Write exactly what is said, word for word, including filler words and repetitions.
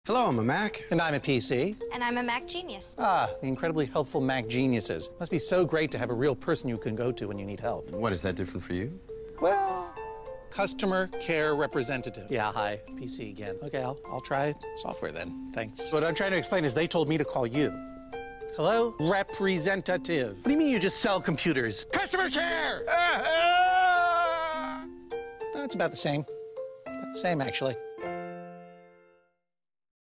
Hello, I'm a Mac. And I'm a P C. And I'm a Mac genius. Ah, the incredibly helpful Mac geniuses. Must be so great to have a real person you can go to when you need help. What, is that different for you? Well, customer care representative. Yeah, hi, P C again. Okay, I'll, I'll try software then, thanks. What I'm trying to explain is they told me to call you. Hello? Representative. What do you mean you just sell computers? Customer care! Ah, ah! No, it's about the same. About the same, actually.